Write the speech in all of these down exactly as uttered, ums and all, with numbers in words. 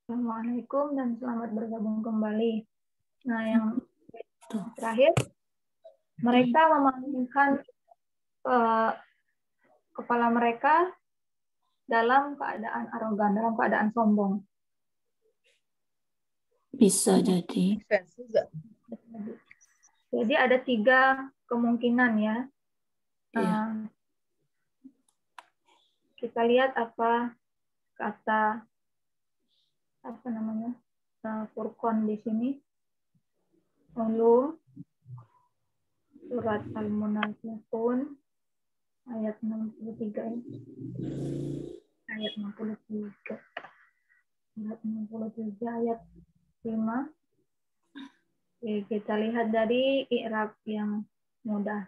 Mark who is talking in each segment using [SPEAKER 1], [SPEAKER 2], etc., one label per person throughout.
[SPEAKER 1] Assalamualaikum dan selamat bergabung kembali. Nah, yang terakhir, mereka memalingkan uh, kepala mereka dalam keadaan arogan, dalam keadaan sombong.
[SPEAKER 2] Bisa jadi.
[SPEAKER 1] Jadi ada tiga kemungkinan ya.
[SPEAKER 2] Iya.
[SPEAKER 1] Uh, kita lihat apa kata apa namanya uh, Furqan di sini. Ulum surat Al-Munafiqun ayat enam puluh tiga ya. Ayat enam puluh tiga. Ayat enam puluh tiga ayat lima. Oke, kita lihat dari i'rab yang mudah.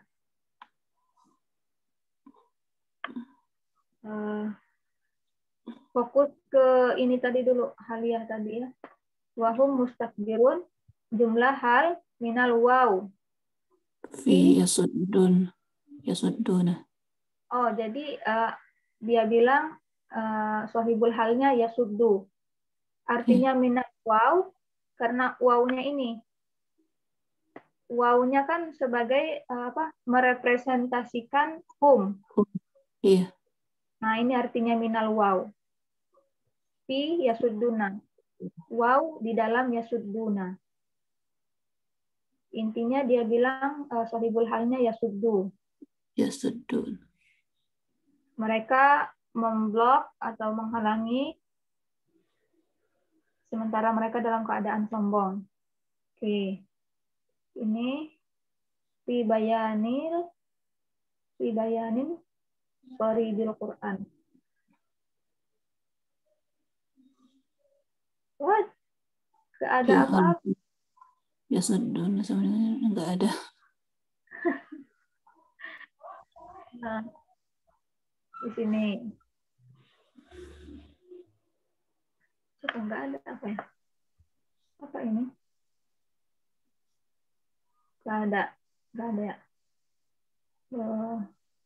[SPEAKER 1] Uh, fokus ke ini tadi dulu, haliyah tadi ya. Wahum mustakbirun, jumlah hal minal waw.
[SPEAKER 2] Fi yasuddun. Yasudduna.
[SPEAKER 1] Oh, jadi uh, dia bilang uh, sohibul halnya yasuddu. Artinya minal waw, karena wawnya ini. Wawnya kan sebagai uh, apa? Merepresentasikan hum.
[SPEAKER 2] Iya.
[SPEAKER 1] Nah, ini artinya minal waw. Fi yasudduna. Waw di dalam yasudduna. Intinya dia bilang uh, sohibul halnya yasuddu.
[SPEAKER 2] Yasuddun.
[SPEAKER 1] Mereka memblok atau menghalangi sementara mereka dalam keadaan sombong. Oke. Ini fi bayanil fi bayanin qaridil Quran. What? Gak ada
[SPEAKER 2] Iya,
[SPEAKER 1] apa-apa.
[SPEAKER 2] Yasuddun sebenarnya enggak ada.
[SPEAKER 1] Nah, di sini. Coba nggak ada apa ya? Apa ini? Nggak ada. Nggak ada ya. Oh,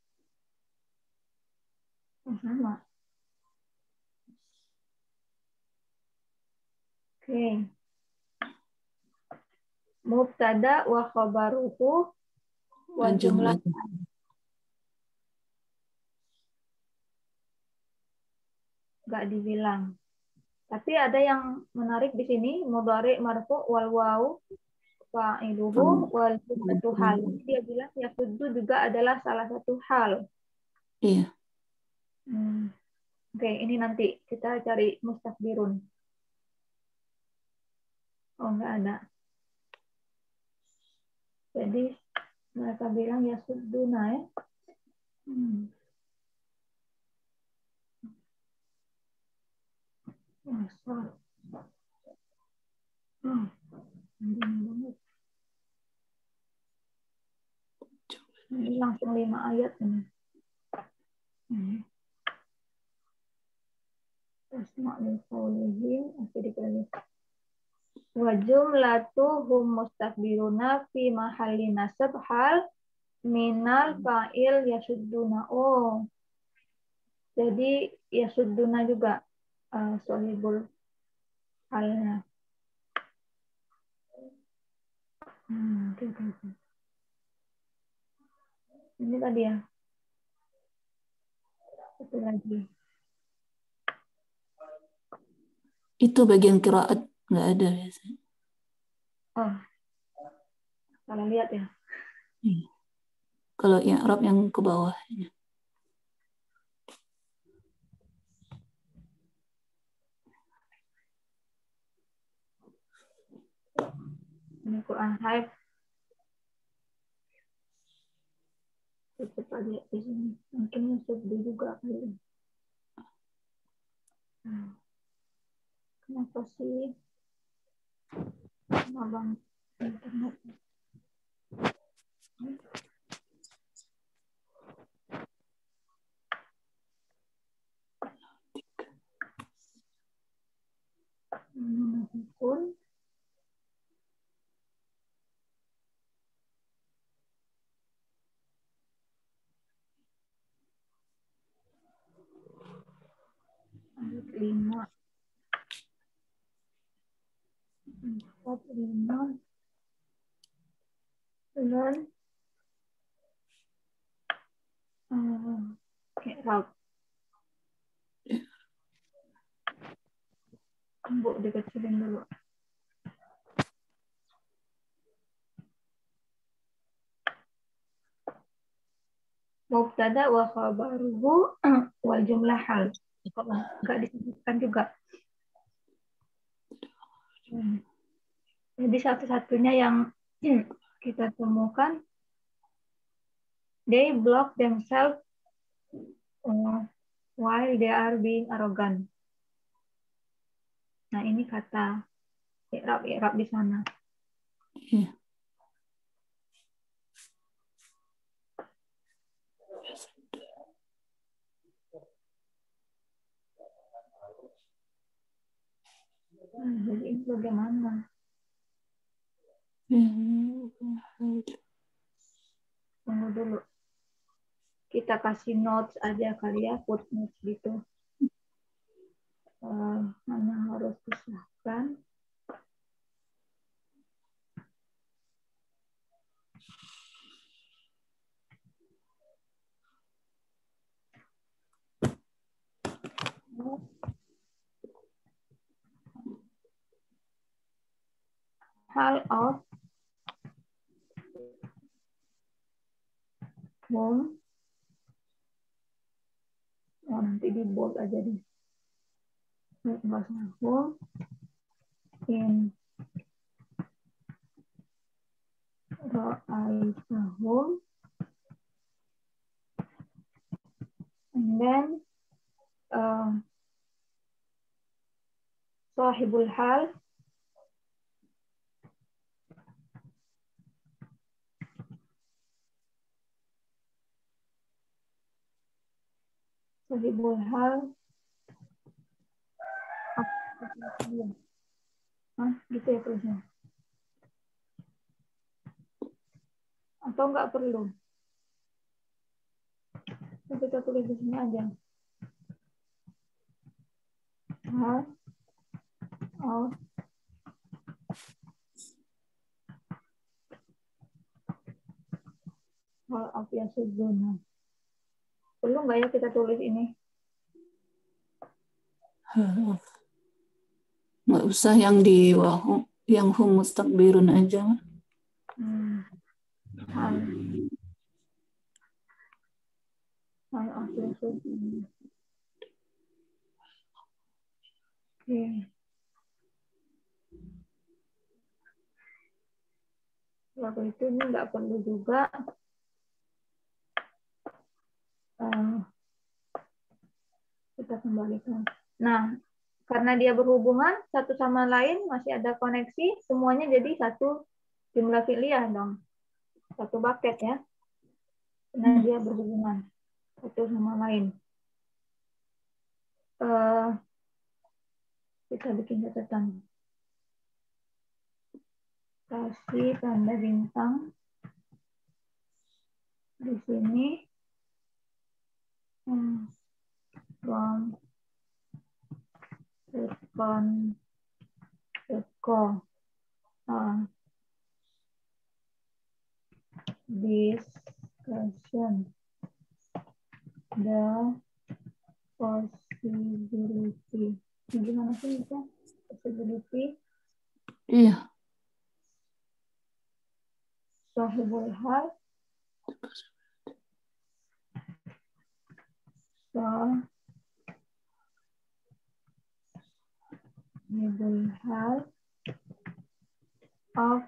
[SPEAKER 1] sama. Oke. Mubtada wa khabaruhu wa jumlah. Nggak dibilang. Tapi ada yang menarik di sini, mudhari marfu wal wawu fa'iluhu wal satu hal. Dia bilang ya sudu juga adalah salah satu hal.
[SPEAKER 2] Iya.
[SPEAKER 1] Hmm. Oke, ini nanti kita cari mustakbirun. Oh, enggak ada. Jadi mereka bilang ya suduna ya. Hmm. Masa. Hmm. Ini langsung lima ayat ini. Hmm. Wa jumlatuhum mustakbiruna fi mahalli nasab hal minal fa'il yasudduna. Oh, jadi yasudduna juga uh, sohibul halnya. Hmm, okay, okay, okay. Ini tadi ya. Satu lagi.
[SPEAKER 2] Itu bagian qiraat nggak ada biasanya.
[SPEAKER 1] Oh, salah lihat ya.
[SPEAKER 2] Iya. Kalau yang Arab yang ke bawahnya.
[SPEAKER 1] Ini Quran Hype. Cepat lihat di sini. Mungkin Yasuddu juga kali. Hmm. Kenapa sih? Abang internet. Hmm. Pun ayat lima. empat, lima, sembilan, i'rab. Bu, dikecilin dulu. Mubtada wa khabaruhu wal jumlah hal. Kok nggak disebutkan juga? Hmm. Jadi satu-satunya yang kita temukan, they block themselves uh, while they are being arrogant. Nah, ini kata i'rab i'rab di sana.
[SPEAKER 2] Iya.
[SPEAKER 1] Nah, jadi ini bagaimana? Tunggu dulu. Kita kasih notes aja kali ya, footnotes gitu. Uh, mana harus disahkan. Hal of whom. Oh, nanti di bold aja deh. Bahasnya whom in ra'aitahum, and then uh, sahibul hal sahibul hal Hah, gitu ya terusnya. Atau nggak perlu? Kita tulis di sini aja. Hal of hal of yasuduna. Perlu nggak ya kita tulis ini?
[SPEAKER 2] Nggak usah yang di wahu, yang hum mustakbirun aja.
[SPEAKER 1] Hmm. Hal hal of yasuduna. Oke. Lalu itu ini nggak perlu juga. Uh, kita kembalikan. Nah, karena dia berhubungan satu sama lain, masih ada koneksi, semuanya jadi satu jumlah fi'liyah dong. Satu bucket ya. Karena dia berhubungan satu sama lain. Uh, kita bikin catatan. Kasih tanda bintang di sini. Hmm. From second echo uh, discussion the possibility. Gimana sih itu? Possibility.
[SPEAKER 2] Iya.
[SPEAKER 1] Sahibul hal. Sahibul hal of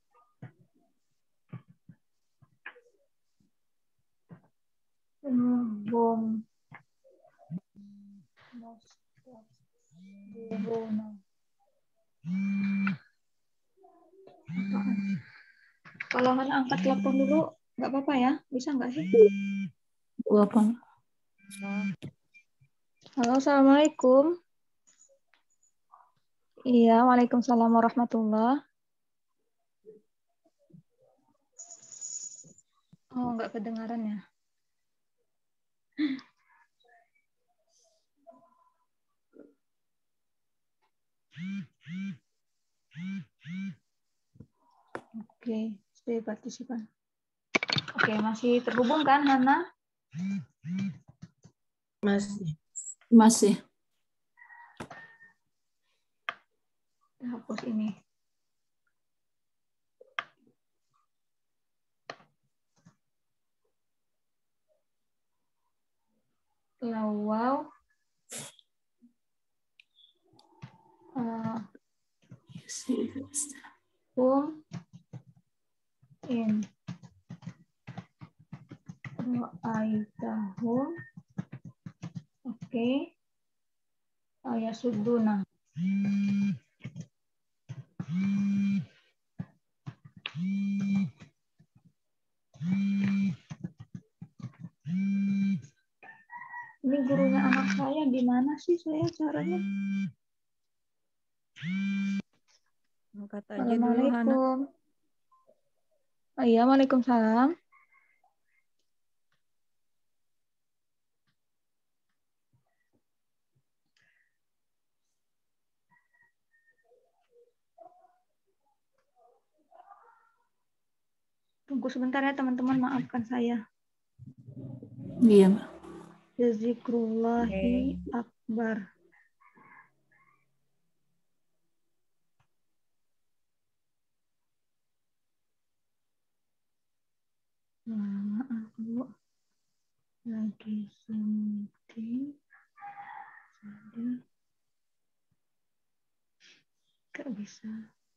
[SPEAKER 1] home Kalau Hana angkat telepon dulu, nggak apa-apa ya? Bisa nggak sih?
[SPEAKER 2] Apa?
[SPEAKER 1] Halo, Assalamualaikum. Iya, Waalaikumsalam warahmatullahi. Oh, nggak kedengaran ya? Oke, stay partisipan. Oke, masih terhubung kan, Hana?
[SPEAKER 3] Masih.
[SPEAKER 2] Masih.
[SPEAKER 1] Hapus ini. Lawau. Uh, hum in ra'aitahum. Oke. Ayat suduna. Ini gurunya anak saya gimana sih saya caranya?
[SPEAKER 4] Angkat aja dulu, Hana.
[SPEAKER 1] Assalamualaikum. Oh iya, waalaikumsalam. Tunggu sebentar ya teman-teman, maafkan saya.
[SPEAKER 2] Iya, Mbak.
[SPEAKER 1] Zikrullahi akbar. Nah, maaf Bu. Lagi meeting. Jadi gak bisa.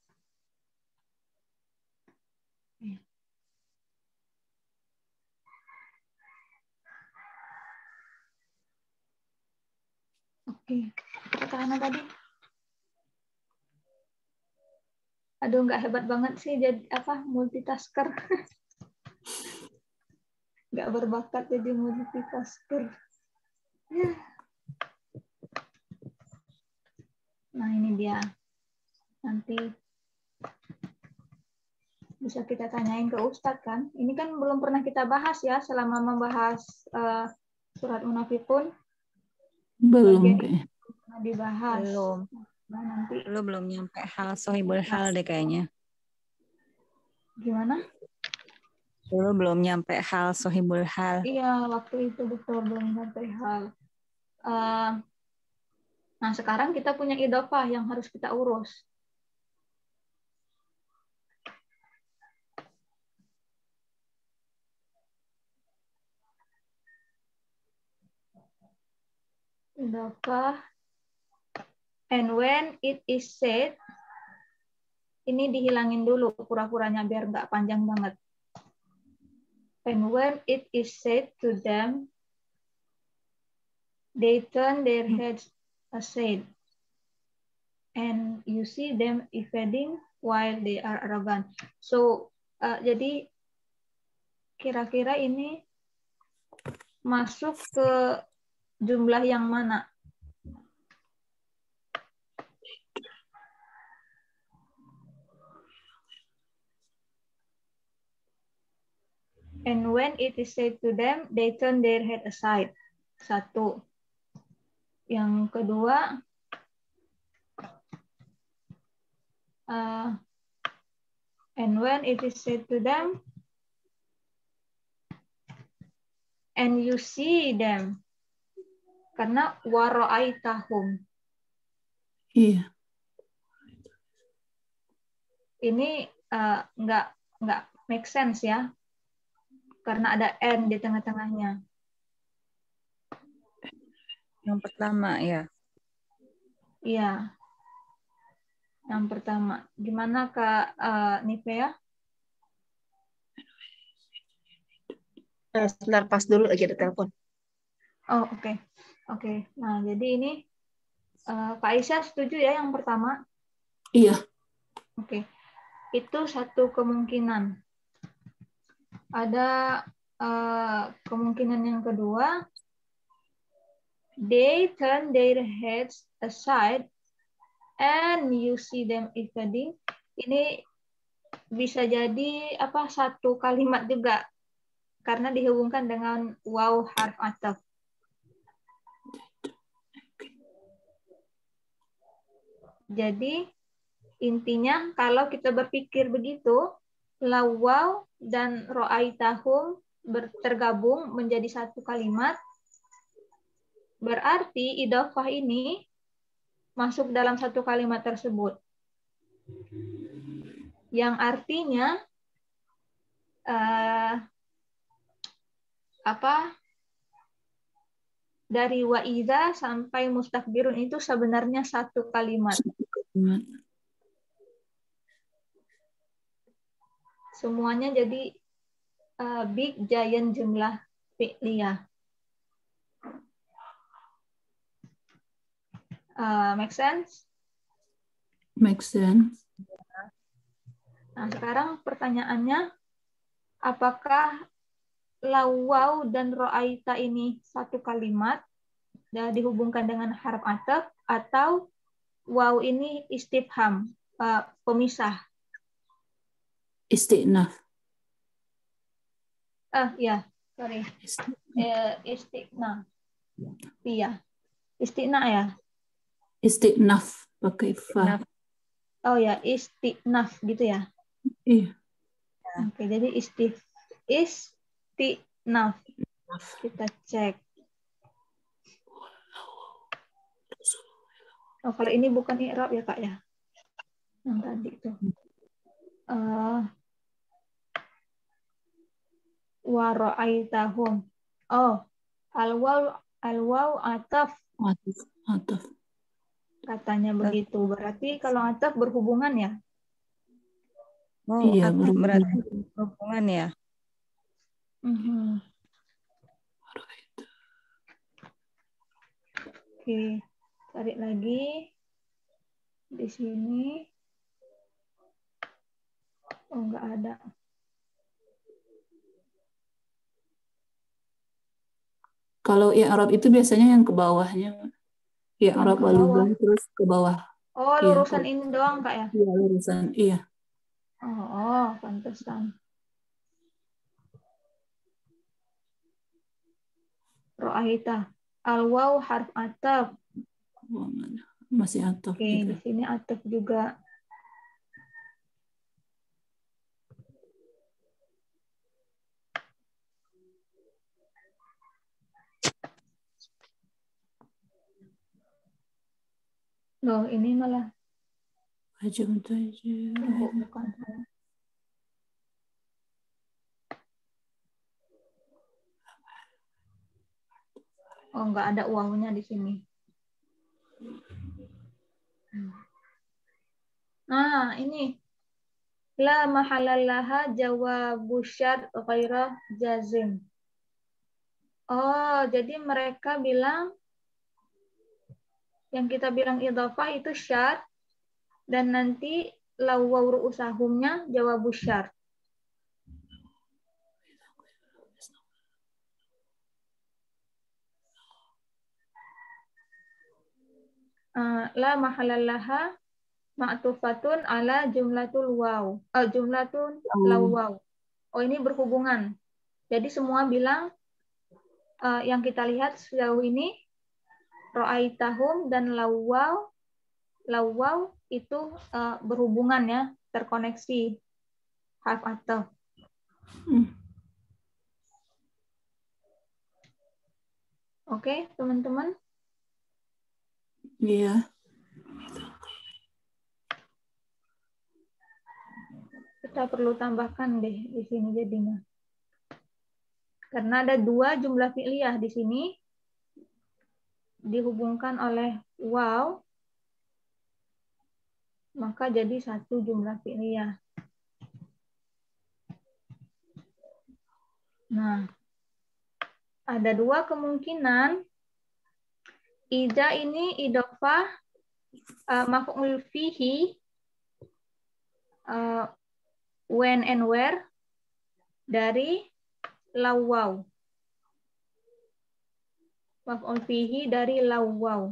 [SPEAKER 1] Eh. Oke, kata Hana tadi. Aduh, nggak hebat banget sih jadi apa multitasker. Nggak berbakat jadi multitasker. Ya. Nah ini dia. Nanti bisa kita tanyain ke Ustadz kan. Ini kan belum pernah kita bahas ya selama membahas uh, surat Munafikun.
[SPEAKER 2] Belum
[SPEAKER 1] Bagian
[SPEAKER 2] kayaknya.
[SPEAKER 1] pernah dibahas.
[SPEAKER 4] Belum.
[SPEAKER 1] Nah, nanti
[SPEAKER 4] Lu belum nyampe hal sohibul hal deh kayaknya.
[SPEAKER 1] gimana?
[SPEAKER 4] Lu belum nyampe hal sohibul hal.
[SPEAKER 1] Iya, waktu itu betul belum sampai hal. Uh, nah, sekarang kita punya idofah yang harus kita urus. Idofah. And when it is said, ini dihilangin dulu pura-puranya biar nggak panjang banget. And when it is said to them, they turn their heads aside, and you see them evading while they are arrogant. So, uh, jadi kira-kira ini masuk ke jumlah yang mana? And when it is said to them, they turn their head aside. Satu. Yang kedua, uh, and when it is said to them, and you see them. Karena waro'aitahum.
[SPEAKER 2] Iya.
[SPEAKER 1] Ini uh, nggak nggak make sense ya. Karena ada N di tengah-tengahnya.
[SPEAKER 4] Yang pertama ya.
[SPEAKER 1] Iya. Yang pertama. Gimana Kak uh, Nivea?
[SPEAKER 3] Nah, sebentar pas dulu lagi ada telepon.
[SPEAKER 1] Oh oke. Okay. Oke. Okay. Nah jadi ini uh, Kak Aisyah setuju ya yang pertama?
[SPEAKER 2] Iya.
[SPEAKER 1] Oke. Okay. Itu satu kemungkinan. Ada uh, kemungkinan yang kedua, they turn their heads aside and you see them evading. Ini bisa jadi apa satu kalimat juga karena dihubungkan dengan waw harf ataf. Jadi intinya kalau kita berpikir begitu, lawwaw dan ra'aitahum tergabung menjadi satu kalimat, berarti idhofah ini masuk dalam satu kalimat tersebut. Yang artinya uh, apa? Dari wa idza sampai mustakbirun itu sebenarnya satu kalimat. Semuanya jadi uh, big giant jumlah fi'liyah. Uh, make sense?
[SPEAKER 2] Make sense.
[SPEAKER 1] Nah, sekarang pertanyaannya, apakah lawwaw dan ra'aita ini satu kalimat dan dihubungkan dengan harf ataf, atau waw ini istifham, uh, pemisah?
[SPEAKER 2] Istinaf.
[SPEAKER 1] Ah, ya, sorry. Eh, istinaf. Iya. Istinaf ya?
[SPEAKER 2] Istinaf pakai fa.
[SPEAKER 1] Oh ya, istinaf gitu ya?
[SPEAKER 2] Iya.
[SPEAKER 1] Oke, jadi istif istinaf. Kita cek. Oh, kalau ini bukan i'rab ya, Kak ya? Yang tadi itu. Uh, wa ra'aitahum. Oh, al-waw al-waw ataf.
[SPEAKER 2] Ataf. Ataf.
[SPEAKER 1] Katanya begitu. Berarti kalau ataf berhubungan ya?
[SPEAKER 4] Oh,
[SPEAKER 2] iya,
[SPEAKER 4] ataf berarti berhubungan ya?
[SPEAKER 1] Mm-hmm. Oke, cari lagi di sini. Oh, nggak ada.
[SPEAKER 2] Kalau i'rab itu biasanya yang ke bawahnya. I'rab walugah terus ke bawah.
[SPEAKER 1] Oh, lurusan iya, ini doang, Kak ya?
[SPEAKER 2] Iya, lurusan. Iya.
[SPEAKER 1] Oh, oh, pantesan. Ra'aita. Al-waw harf ataf.
[SPEAKER 2] Masih ataf.
[SPEAKER 1] Oke, juga. Di sini ataf juga. Loh, ini malah.
[SPEAKER 2] Ajum tajir.
[SPEAKER 1] Bukan. Oh, nggak ada uangnya di sini. Nah, ini. La mahalallaha jawabu syart ghaira jazim. Oh, jadi mereka bilang, yang kita bilang idhofah itu syart, dan nanti lawwaw ru'usahumnya jawabu syart. Uh, la mahalallaha ma'tufatun ala jumlatul waw. Uh, jumlatun lawwaw. Oh, ini berhubungan. Jadi semua bilang, uh, yang kita lihat sejauh ini, ra'aitahum dan lawwaw, lawwaw itu uh, berhubungan ya, terkoneksi harf ataf. Hmm. Oke, okay, teman-teman?
[SPEAKER 2] Iya.
[SPEAKER 1] Kita perlu tambahkan deh di sini jadinya. Karena ada dua jumlah fi'liyah di sini dihubungkan oleh waw, maka jadi satu jumlah fi'liyah. Nah, ada dua kemungkinan. Ida ini idhofah uh, maf'ul fihi uh, when and where dari lawwaw. Maf'ul fihi dari lawwaw.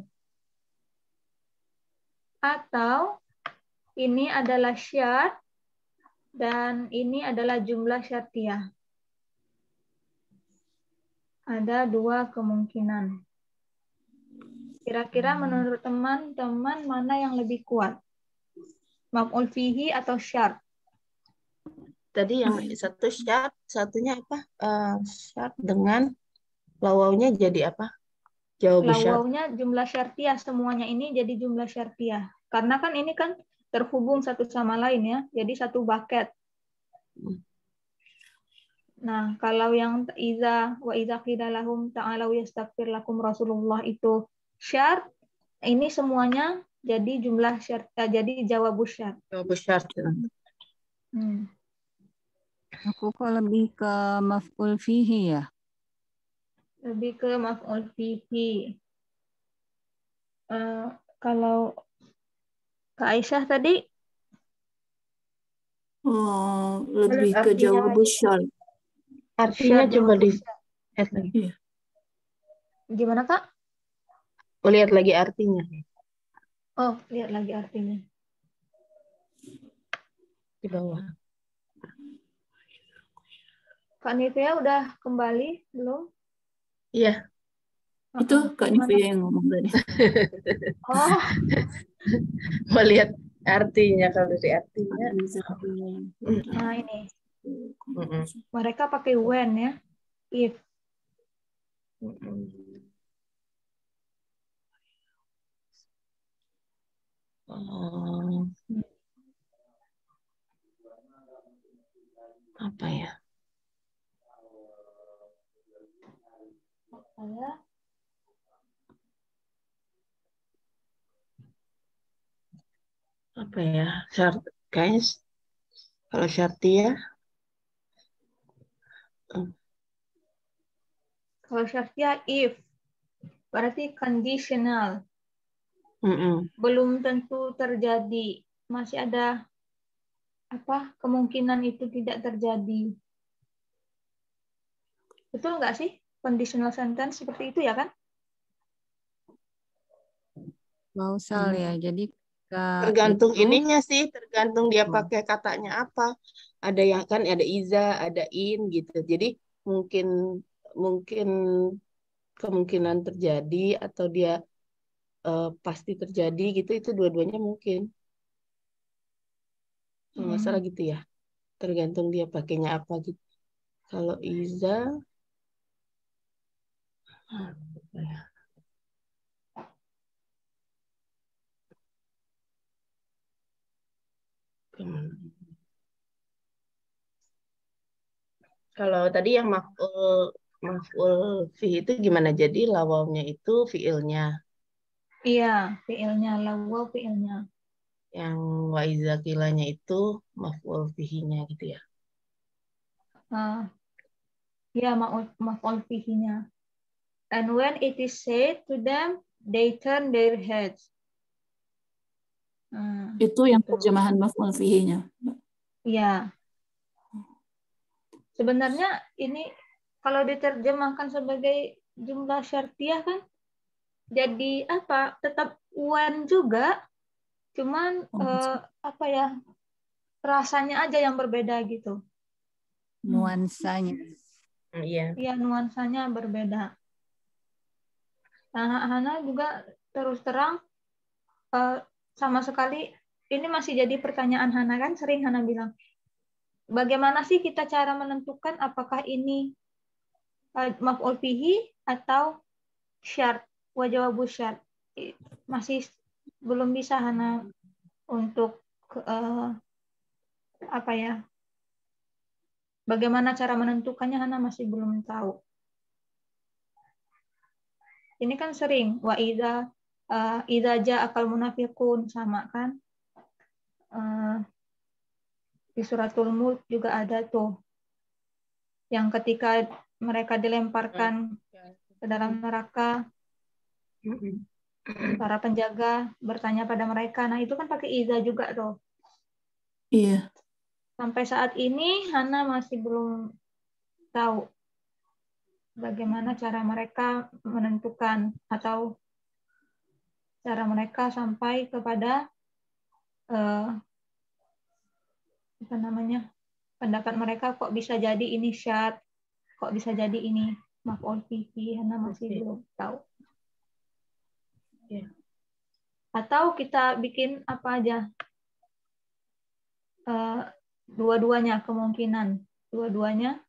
[SPEAKER 1] Atau ini adalah syart dan ini adalah jumlah syartiyah. Ada dua kemungkinan. Kira-kira menurut teman-teman mana yang lebih kuat? Maf'ul fihi atau syart?
[SPEAKER 3] Tadi yang satu syarat, satunya apa? Eh, syarat dengan lawaunya jadi apa? Jawab syarat.
[SPEAKER 1] Lawaunya jumlah syartiyah, semuanya ini jadi jumlah syartiyah. Karena kan ini kan terhubung satu sama lain ya, jadi satu bucket. Nah, kalau yang iza wa iza qila lahum ta'alau yastaghfir lakum Rasulullah itu syarat, ini semuanya jadi jumlah syarat, eh, jadi jawab syarat.
[SPEAKER 3] Jawab syarat.
[SPEAKER 1] Hmm.
[SPEAKER 4] Aku kok lebih ke maf'ul fihi ya.
[SPEAKER 1] Lebih ke maf'ul fihi. Uh, kalau Kak Aisyah tadi
[SPEAKER 2] Oh, lebih ke
[SPEAKER 1] artinya
[SPEAKER 2] jawab syarat.
[SPEAKER 3] Artinya
[SPEAKER 1] syarat
[SPEAKER 3] coba
[SPEAKER 1] jawab
[SPEAKER 3] di
[SPEAKER 1] syarat.
[SPEAKER 3] lihat lagi.
[SPEAKER 2] Iya.
[SPEAKER 1] Gimana Kak?
[SPEAKER 3] Oh, lihat lagi artinya
[SPEAKER 1] Oh, lihat lagi artinya.
[SPEAKER 3] di bawah.
[SPEAKER 2] Kak
[SPEAKER 1] Nivea udah kembali belum?
[SPEAKER 3] Iya.
[SPEAKER 2] Itu
[SPEAKER 1] Uh-uh.
[SPEAKER 2] Kak
[SPEAKER 1] Gimana?
[SPEAKER 2] Nivea yang ngomong tadi.
[SPEAKER 1] Oh,
[SPEAKER 3] Mau lihat artinya, kalau dari artinya.
[SPEAKER 1] nah ini.
[SPEAKER 3] Mm-mm.
[SPEAKER 1] Mereka pakai when ya. If.
[SPEAKER 3] Mm-mm. Oh, apa ya?
[SPEAKER 1] Saya
[SPEAKER 3] Apa ya? Syarat, guys. Kalau syartiyah, mm,
[SPEAKER 1] kalau syartiyah if berarti conditional,
[SPEAKER 3] mm-mm.
[SPEAKER 1] belum tentu terjadi, masih ada apa kemungkinan itu tidak terjadi. Betul nggak sih conditional sentence seperti itu ya kan?
[SPEAKER 4] Klausal ya. Jadi ketika
[SPEAKER 3] Tergantung
[SPEAKER 4] itu
[SPEAKER 3] ininya sih, tergantung dia
[SPEAKER 4] oh,
[SPEAKER 3] pakai katanya apa. Ada yang kan ada iza, ada in gitu. Jadi mungkin mungkin kemungkinan terjadi atau dia eh, pasti terjadi gitu, itu dua-duanya mungkin. Kalau nggak salah
[SPEAKER 1] Hmm.
[SPEAKER 3] gitu ya. Tergantung dia pakainya apa gitu. Kalau iza, apa ya? Kemana? Kalau tadi yang maf'ul maf'ul fi itu gimana? Jadi lawaunya itu fiilnya,
[SPEAKER 1] Iya, fiilnya lawa fiilnya.
[SPEAKER 3] yang wa iza kilanya itu maf'ul fihinya gitu ya.
[SPEAKER 1] Uh, ya maf'ul maf'ul fihinya. And when it is said to them, they turn their heads. Hmm,
[SPEAKER 2] Itu yang
[SPEAKER 1] gitu.
[SPEAKER 2] terjemahan maf'ul fihi-nya.
[SPEAKER 1] Ya, sebenarnya ini kalau diterjemahkan sebagai jumlah syartiyah kan jadi apa? Tetap when juga, cuman
[SPEAKER 2] Oh,
[SPEAKER 1] eh, apa ya? Rasanya aja yang berbeda gitu.
[SPEAKER 4] nuansanya.
[SPEAKER 3] Hmm, iya.
[SPEAKER 1] Iya, nuansanya berbeda. Nah, Hana juga terus terang eh, sama sekali ini masih jadi pertanyaan Hana kan sering Hana bilang, bagaimana sih kita cara menentukan apakah ini uh, maf'ul bihi atau syart, wa jawabu syart. Masih belum bisa Hana untuk uh, apa ya? Bagaimana cara menentukannya Hana masih belum tahu. Ini kan sering wa idza uh, idza ja'akal munafiqun sama kan? Uh, di suratul Mulk juga ada tuh yang ketika mereka dilemparkan ke dalam neraka, para penjaga bertanya pada mereka. Nah, itu kan pakai iza juga tuh.
[SPEAKER 2] Iya.
[SPEAKER 1] Sampai saat ini Hana masih belum tahu bagaimana cara mereka menentukan atau cara mereka sampai kepada eh, apa namanya? pendapat mereka kok bisa jadi ini syad, kok bisa jadi ini maf'ul bihi. Hana masih
[SPEAKER 3] Oke.
[SPEAKER 1] belum tahu.
[SPEAKER 3] Iya.
[SPEAKER 1] Atau kita bikin apa aja? Uh, Dua-duanya kemungkinan. Dua-duanya.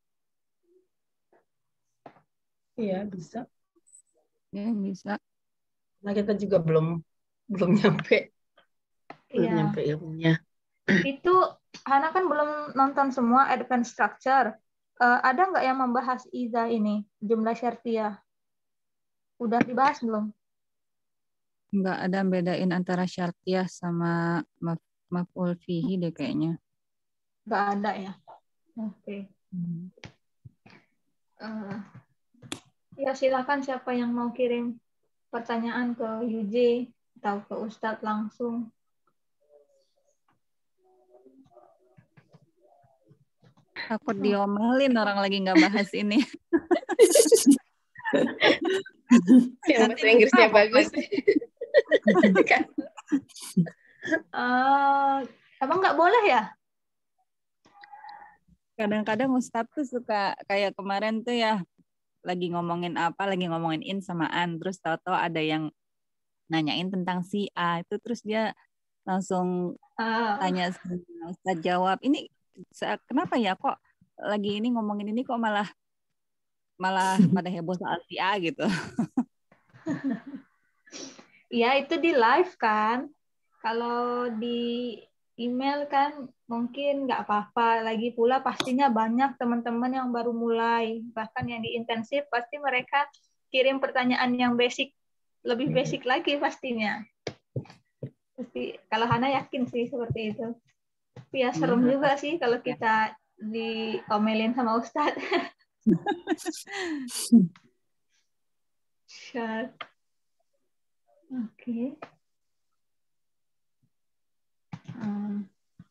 [SPEAKER 3] Iya, bisa.
[SPEAKER 4] Ya, bisa.
[SPEAKER 3] Nah, kita juga belum belum nyampe belum
[SPEAKER 1] Iya.
[SPEAKER 3] nyampe ilmunya.
[SPEAKER 1] Itu Hana kan belum nonton semua Advanced Structure. Eh, ada nggak yang membahas iza ini, jumlah syartiyah? Udah dibahas belum?
[SPEAKER 4] Nggak ada bedain antara syartiyah sama maf maf'ul fihi deh kayaknya.
[SPEAKER 1] Nggak ada ya. Oke.
[SPEAKER 4] Hmm.
[SPEAKER 1] Eh, ya silakan siapa yang mau kirim pertanyaan ke U J atau ke Ustadz langsung.
[SPEAKER 4] Takut diomelin orang lagi nggak bahas ini.
[SPEAKER 3] Yang
[SPEAKER 4] Nanti
[SPEAKER 3] bahasa Inggrisnya
[SPEAKER 4] apa,
[SPEAKER 3] bagus. Kan?
[SPEAKER 1] Eh, emang nggak boleh ya?
[SPEAKER 4] Kadang-kadang Ustadz tuh suka kayak kemarin tuh ya lagi ngomongin apa, lagi ngomongin in sama an, terus tahu-tahu ada yang nanyain tentang si A itu, terus dia langsung
[SPEAKER 1] Ah,
[SPEAKER 4] tanya sama Ustadz, jawab ini se- kenapa ya kok lagi ini ngomongin ini kok malah malah pada heboh soal si A gitu.
[SPEAKER 1] ya itu di live kan. Kalau di email kan mungkin nggak apa-apa. Lagi pula pastinya banyak teman-teman yang baru mulai. Bahkan yang di intensif pasti mereka kirim pertanyaan yang basic, lebih basic lagi pastinya. Pasti kalau Hana yakin sih seperti itu. Tapi ya serem
[SPEAKER 4] Iya.
[SPEAKER 1] juga sih kalau kita diomelin sama Ustadz. Sure. Oke. Hmm.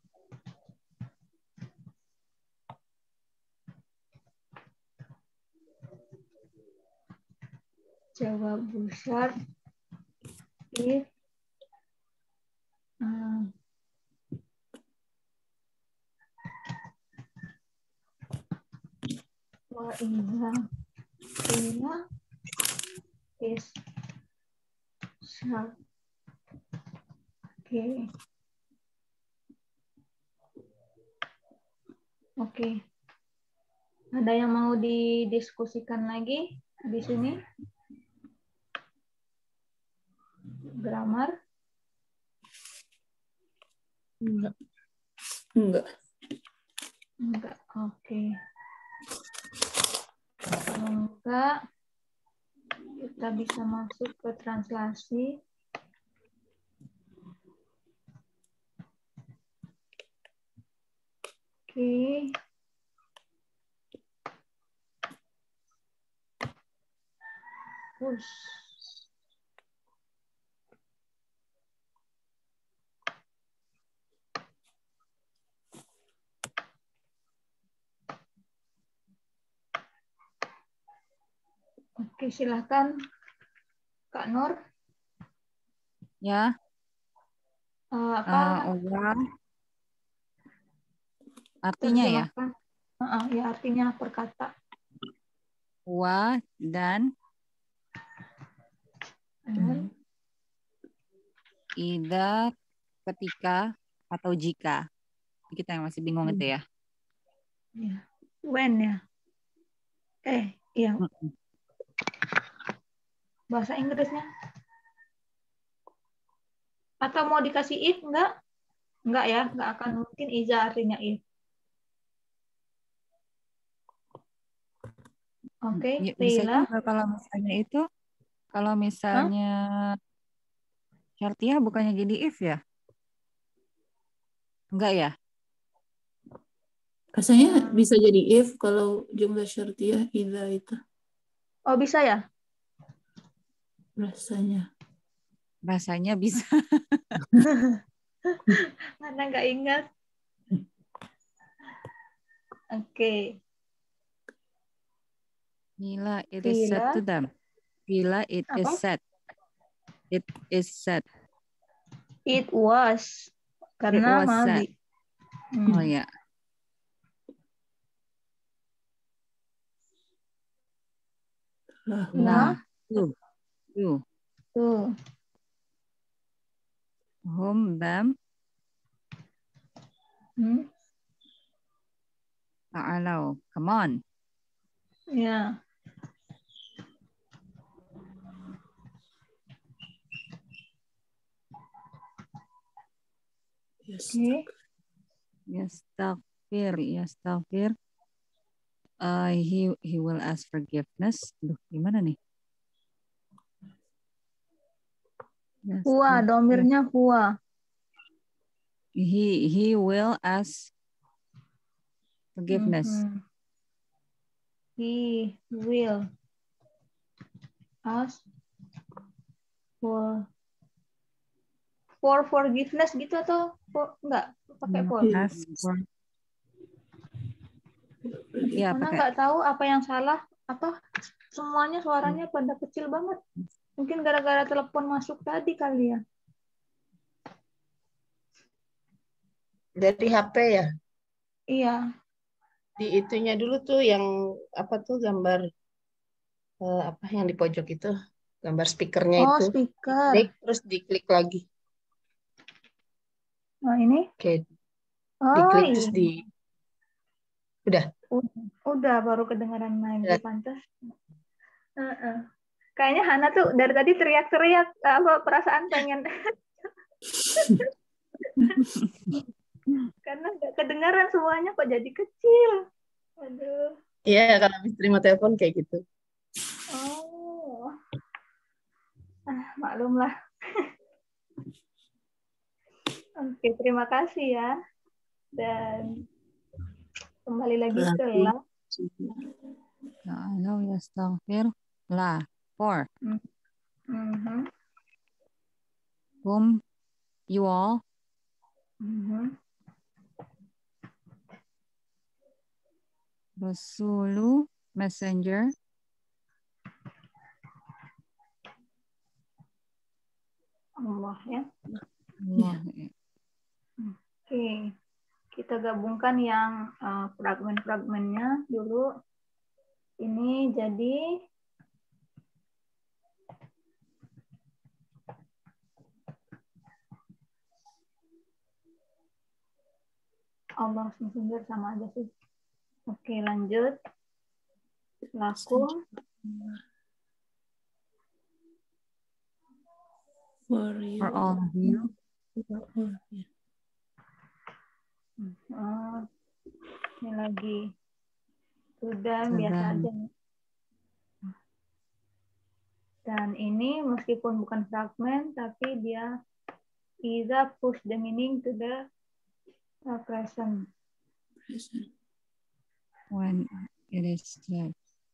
[SPEAKER 1] Jawab besar if um, wa idza qila is sharp. Oke. Oke. Ada yang mau didiskusikan lagi di sini? Grammar?
[SPEAKER 3] Enggak.
[SPEAKER 2] Enggak.
[SPEAKER 1] Enggak. Oke. Kalau enggak, kita bisa masuk ke translasi. Oke. Push. Oke, silakan Kak Nur.
[SPEAKER 4] Ya,
[SPEAKER 1] Eh, apa
[SPEAKER 4] uh, uang artinya ya,
[SPEAKER 1] terjemahkan? Uh, ya artinya per kata.
[SPEAKER 4] wa dan
[SPEAKER 1] Hmm.
[SPEAKER 4] ida ketika atau jika. Kita yang masih bingung itu ya.
[SPEAKER 1] Ya. When ya. Eh, iya.
[SPEAKER 4] Mm-mm.
[SPEAKER 1] Bahasa Inggrisnya. Atau mau dikasih if? Enggak? Enggak ya, enggak akan mungkin iza artinya if. Oke,
[SPEAKER 4] Ya, bisa
[SPEAKER 1] Leila.
[SPEAKER 4] juga kalau misalnya itu, kalau
[SPEAKER 1] Hah?
[SPEAKER 4] misalnya syartiyah bukannya jadi if ya? Enggak ya?
[SPEAKER 2] Rasanya bisa jadi if kalau jumlah syartiyah idza itu.
[SPEAKER 1] Oh, bisa ya?
[SPEAKER 2] Rasanya.
[SPEAKER 4] Rasanya bisa.
[SPEAKER 1] Mana enggak ingat. Oke.
[SPEAKER 4] Bila it is said
[SPEAKER 1] Bila
[SPEAKER 4] to them. Bila it is
[SPEAKER 1] apa?
[SPEAKER 4] said. It is said.
[SPEAKER 1] It was.
[SPEAKER 4] It
[SPEAKER 1] Karena
[SPEAKER 4] was said.
[SPEAKER 1] madi. Hmm.
[SPEAKER 4] Oh ya.
[SPEAKER 2] Lah.
[SPEAKER 4] Lah. Tuh. Tuh.
[SPEAKER 1] Tuh.
[SPEAKER 4] Hum them.
[SPEAKER 1] Hmm.
[SPEAKER 4] ta'alau. Come on.
[SPEAKER 1] Ya.
[SPEAKER 2] Yes.
[SPEAKER 1] Oke.
[SPEAKER 4] Yastaghfir, yastaghfir. Uh, he he will ask forgiveness. Duh, gimana nih?
[SPEAKER 1] Huwa,
[SPEAKER 4] Yastaghfir.
[SPEAKER 1] domirnya huwa.
[SPEAKER 4] He he will ask forgiveness.
[SPEAKER 1] Mhm. He will ask for for forgiveness gitu atau for, enggak pakai for?
[SPEAKER 4] Will ask for. Ya,
[SPEAKER 1] Karena
[SPEAKER 4] pakai.
[SPEAKER 1] nggak tahu apa yang salah, apa semuanya suaranya pada kecil banget. Mungkin gara-gara telepon masuk tadi kali ya.
[SPEAKER 3] Dari H P ya.
[SPEAKER 1] Iya.
[SPEAKER 3] Di itunya dulu tuh yang apa tuh gambar eh, apa yang di pojok itu, gambar speakernya
[SPEAKER 1] Oh,
[SPEAKER 3] itu.
[SPEAKER 1] speaker.
[SPEAKER 3] Diklik terus diklik lagi.
[SPEAKER 1] Oh, ini?
[SPEAKER 3] Oke,
[SPEAKER 1] Oh,
[SPEAKER 3] diklik
[SPEAKER 1] iya.
[SPEAKER 3] terus di udah.
[SPEAKER 1] Udah, udah baru kedengaran lagi
[SPEAKER 3] Udah.
[SPEAKER 1] pantas. Heeh. Kayaknya Hana tuh dari tadi teriak-teriak apa perasaan pengen karena nggak kedengaran semuanya kok jadi kecil. Aduh.
[SPEAKER 3] Iya, kalau habis terima telepon kayak gitu.
[SPEAKER 1] Oh. Ah, maklum lah. Oke, terima kasih ya. Dan kembali lagi ke
[SPEAKER 2] Lagi.
[SPEAKER 1] la.
[SPEAKER 4] Ta'alau yastaghfir. La. For.
[SPEAKER 1] Mhm.
[SPEAKER 4] Whom you all.
[SPEAKER 1] Mhm.
[SPEAKER 4] Rasulu. Messenger.
[SPEAKER 1] Allah ya.
[SPEAKER 4] Allah.
[SPEAKER 1] Oke. Kita gabungkan yang uh, fragmen-fragmennya dulu. Ini jadi Allah Messenger sama aja sih. Oke, lanjut. Lakum.
[SPEAKER 2] For you.
[SPEAKER 4] For all of you.
[SPEAKER 2] For all of you.
[SPEAKER 1] Oh, ini lagi. Sudah
[SPEAKER 4] Sudah.
[SPEAKER 1] biasa aja. Dan ini meskipun bukan fragmen, tapi dia either push the meaning to the uh, present.
[SPEAKER 2] Present.
[SPEAKER 4] When it is said.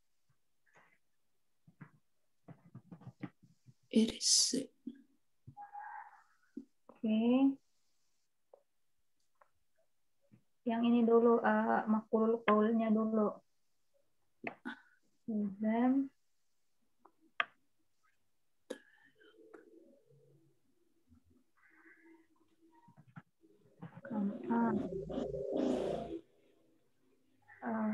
[SPEAKER 2] It is said.
[SPEAKER 1] Oke. Yang ini dulu, uh, maf'ulul qaulnya dulu. Then uh, uh,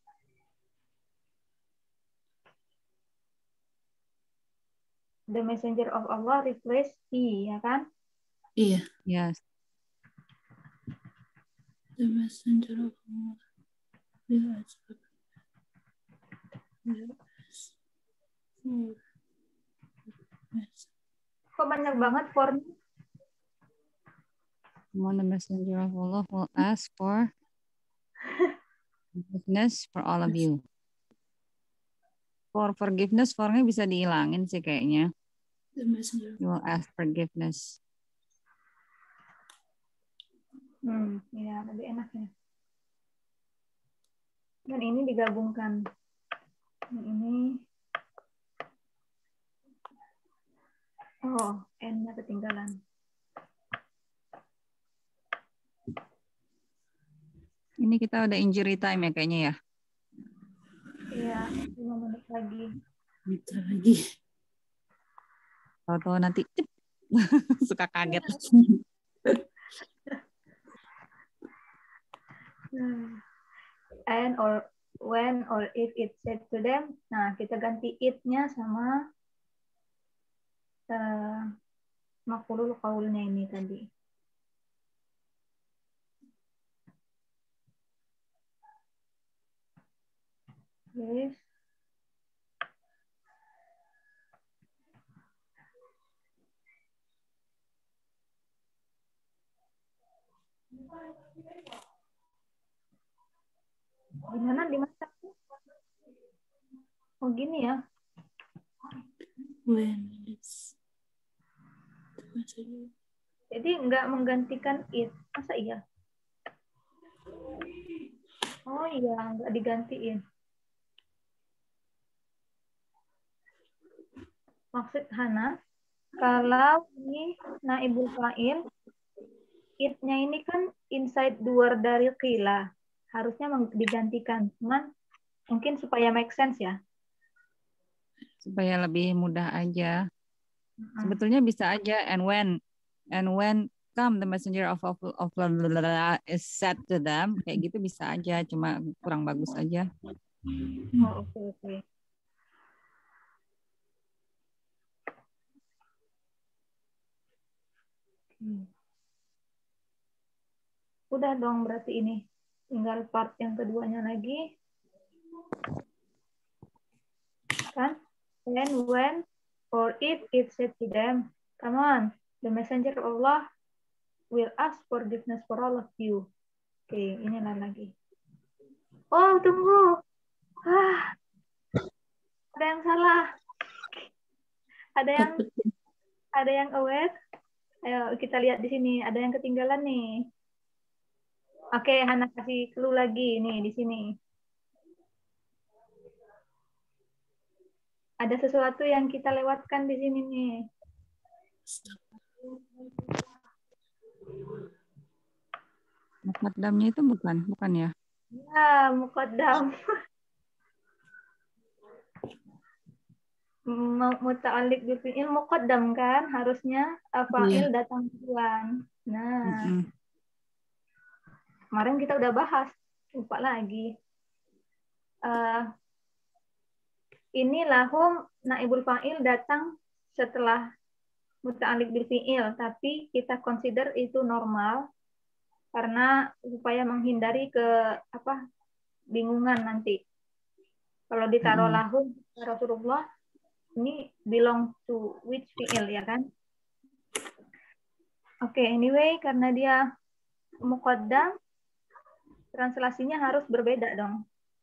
[SPEAKER 1] the messenger of Allah replace he, ya kan?
[SPEAKER 2] Iya.
[SPEAKER 4] Yes.
[SPEAKER 2] The messenger of Allah. Yes. Yes.
[SPEAKER 1] Kok banyak banget for-nya?
[SPEAKER 4] When the messenger of Allah will ask for forgiveness for all of you. For forgiveness, for-nya bisa dihilangin sih kayaknya.
[SPEAKER 2] The messenger.
[SPEAKER 4] You will ask forgiveness.
[SPEAKER 1] Hmm, ya lebih enak ya. Dan ini digabungkan. Ini oh, N-nya ketinggalan.
[SPEAKER 4] Ini kita udah injury time ya kayaknya ya.
[SPEAKER 1] Iya, lima menit lagi.
[SPEAKER 2] Minta lagi.
[SPEAKER 4] Tahu-tahu nanti cep. Suka kaget.
[SPEAKER 1] And or when or if it said to them. Nah, kita ganti it-nya sama uh, maf'ulul qaulnya ini tadi. Yes. Gimana dimasak? Oh gini ya.
[SPEAKER 2] When it's
[SPEAKER 1] Jadi nggak menggantikan it. Masa iya? Oh iya, nggak digantiin. Maksud Hana, kalau ini naibul fa'il, it-nya ini kan inside luar dari qila. Harusnya digantikan. Cuman mungkin supaya make sense ya.
[SPEAKER 4] Supaya lebih mudah aja.
[SPEAKER 1] Hmm.
[SPEAKER 4] Sebetulnya bisa aja and when and when come the messenger of of, of is said to them, kayak gitu bisa aja, cuma kurang bagus aja.
[SPEAKER 1] Oh, oke oke. Hmm. Udah dong berarti ini. Tinggal part yang keduanya lagi. Kan? When, when, or if it said to them, come on, the messenger of Allah will ask forgiveness for all of you. Oke, inilah lagi. Oh, tunggu. Ah, ada yang salah. Ada yang ada yang aware. Ayo kita lihat di sini. Ada yang ketinggalan nih. Oke, Hana kasih clue lagi nih di sini. Ada sesuatu yang kita lewatkan di sini nih.
[SPEAKER 4] Muqaddamnya itu bukan, bukan ya?
[SPEAKER 1] Ya, muqaddam. Muta'alliq bil fi'il muqaddam kan, harusnya fa'il datang duluan. Nah,
[SPEAKER 4] Mm-mm.
[SPEAKER 1] kemarin kita udah bahas, lupa lagi. Uh, ini lahum naibul fa'il datang setelah muta'alliq bil fi'il, tapi kita consider itu normal karena supaya menghindari ke apa bingungan nanti. Kalau ditaruh
[SPEAKER 4] Mm-mm.
[SPEAKER 1] lahum Rasulullah, ini belong to which fi'il ya kan? Oke, okay, anyway karena dia muqaddam, translasinya harus berbeda dong.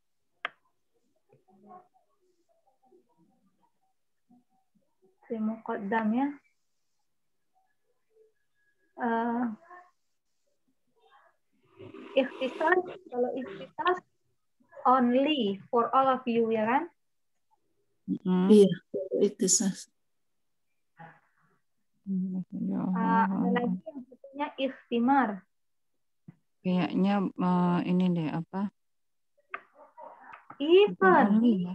[SPEAKER 1] Si muqaddam ya. Uh, ikhtisas, kalau ikhtisas only for all of you ya kan?
[SPEAKER 4] Mm-mm.
[SPEAKER 2] Iya, ikhtisas.
[SPEAKER 1] Uh, ada lagi yang sebutnya ikhtimar.
[SPEAKER 4] Kayaknya uh, ini deh apa?
[SPEAKER 1] Even.
[SPEAKER 4] Only, ya.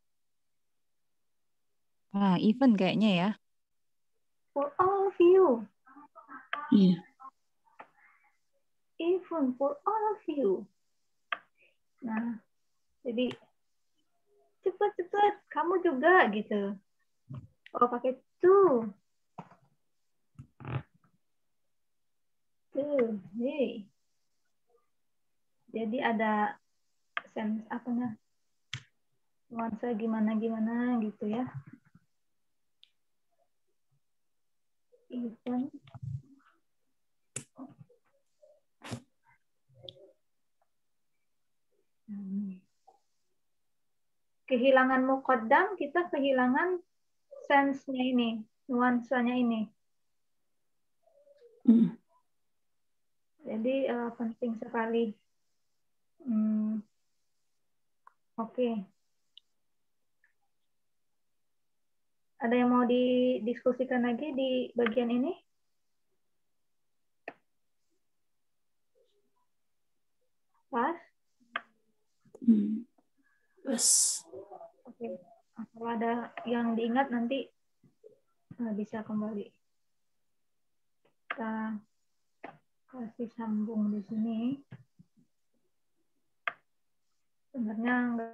[SPEAKER 4] Ah, even kayaknya ya.
[SPEAKER 1] For all of you.
[SPEAKER 2] Iya.
[SPEAKER 1] Even for all of you. Nah, jadi cepet-cepet kamu juga gitu. Oh, pakai tuh. Tuh, hey. Jadi ada sense apa nah? Nuansa gimana-gimana gitu ya. Even. Kehilangan muqaddam, kita kehilangan sense-nya ini, nuansanya ini.
[SPEAKER 2] Hmm.
[SPEAKER 1] Jadi uh, penting sekali. Hmm. Oke. Okay. Ada yang mau didiskusikan lagi di bagian ini? Pas?
[SPEAKER 2] Hmm. Pas.
[SPEAKER 1] Oke. Okay. Kalau ada yang diingat nanti nah, bisa kembali. Kita kasih sambung di sini. Sebenarnya